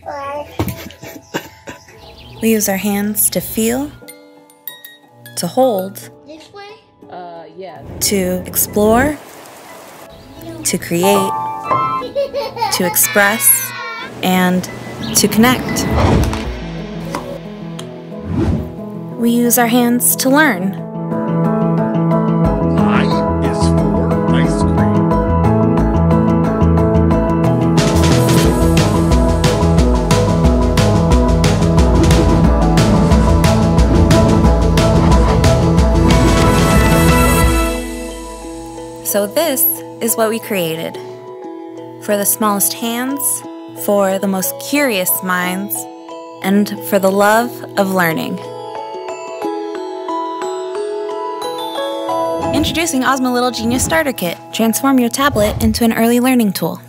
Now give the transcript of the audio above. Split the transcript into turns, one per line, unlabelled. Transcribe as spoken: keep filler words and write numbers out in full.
We use our hands to feel, to hold,
This way?
Uh, yeah.
to explore, to create, to express, and to connect. We use our hands to learn.
I is for ice cream.
So this is what we created. For the smallest hands, for the most curious minds, and for the love of learning. Introducing Osmo Little Genius Starter Kit. Transform your tablet into an early learning tool.